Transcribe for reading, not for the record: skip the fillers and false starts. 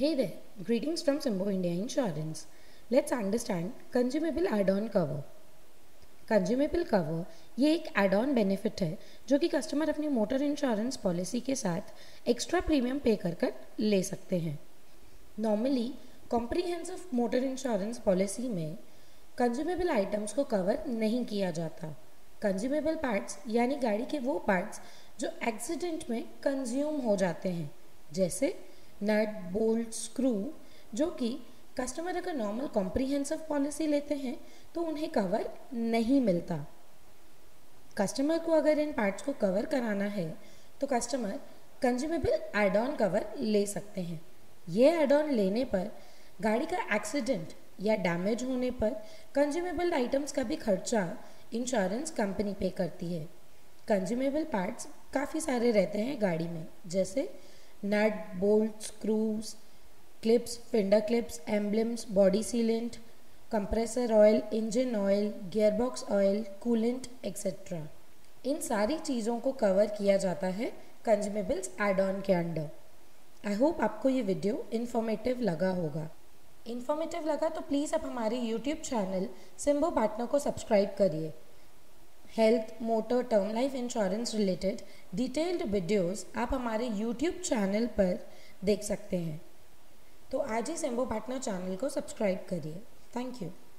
Hey there, greetings from Simbo India Insurance. Let's understand Consumable Add-on Cover. Consumable cover ये एक add on benefit है जो कि customer अपनी मोटर इंश्योरेंस पॉलिसी के साथ एक्स्ट्रा प्रीमियम पे कर ले सकते हैं। Normally comprehensive motor insurance policy में कंज्यूमेबल आइटम्स को कवर नहीं किया जाता। कंज्यूमेबल पार्ट्स यानी गाड़ी के वो पार्ट्स जो एक्सीडेंट में कंज्यूम हो जाते हैं, जैसे नट, बोल्ट, स्क्रू, जो कि कस्टमर अगर नॉर्मल कॉम्प्रिहेंसिव पॉलिसी लेते हैं तो उन्हें कवर नहीं मिलता। कस्टमर को अगर इन पार्ट्स को कवर कराना है तो customer consumable add on cover ले सकते हैं। ये एड ऑन लेने पर गाड़ी का एक्सीडेंट या डैमेज होने पर कंज्यूमेबल आइटम्स का भी खर्चा इंश्योरेंस कंपनी पे करती है। कंज्यूमेबल पार्ट्स काफ़ी सारे रहते हैं गाड़ी में, जैसे nut, bolt, screws, clips, fender clips, emblems, body sealant, compressor oil, engine oil, gearbox oil, coolant etcetera. इन सारी चीज़ों को कवर किया जाता है कंज्यूमेबल्स एड ऑन के अंडर। आई होप आपको ये वीडियो इन्फॉर्मेटिव लगा होगा। इन्फॉर्मेटिव लगा तो प्लीज़ आप हमारे यूट्यूब चैनल सिम्बो पार्टनर को सब्सक्राइब करिए। Health, motor, term life insurance related detailed videos आप हमारे यूट्यूब चैनल पर देख सकते हैं। तो आज ही सिम्बो पार्टनर चैनल को सब्सक्राइब करिए। Thank you.